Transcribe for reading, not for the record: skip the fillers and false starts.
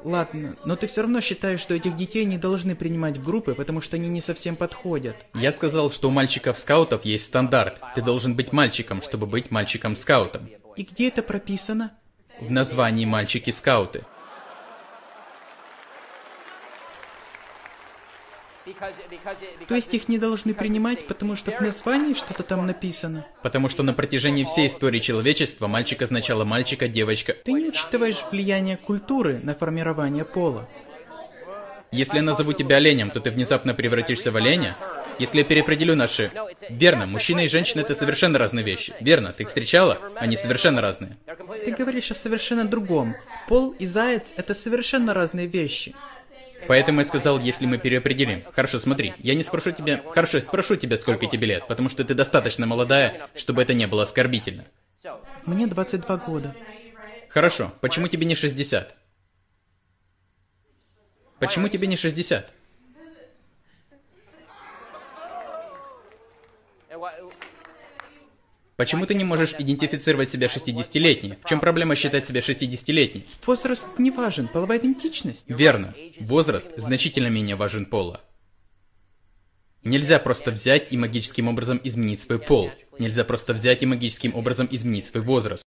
Ладно, но ты все равно считаешь, что этих детей не должны принимать в группы, потому что они не совсем подходят. Я сказал, что у мальчиков-скаутов есть стандарт. Ты должен быть мальчиком, чтобы быть мальчиком-скаутом. И где это прописано? В названии «Мальчики-скауты». То есть их не должны принимать, потому что в названии что-то там написано? Потому что на протяжении всей истории человечества мальчик означало мальчика, девочка. Ты не учитываешь влияние культуры на формирование пола. Если я назову тебя оленем, то ты внезапно превратишься в оленя? Если я переопределю наши... Верно, мужчина и женщина — это совершенно разные вещи. Верно, ты их встречала? Они совершенно разные. Ты говоришь о совершенно другом. Пол и заяц — это совершенно разные вещи. Поэтому я сказал, если мы переопределим. Хорошо, смотри, я не спрошу тебя... Хорошо, я спрошу тебя, сколько тебе лет, потому что ты достаточно молодая, чтобы это не было оскорбительно. Мне 22 года. Хорошо, почему тебе не 60? Почему тебе не 60? Почему ты не можешь идентифицировать себя 60-летней? В чем проблема считать себя 60-летней? Возраст не важен, половая идентичность. Верно. Возраст значительно менее важен пола. Нельзя просто взять и магическим образом изменить свой пол. Нельзя просто взять и магическим образом изменить свой возраст.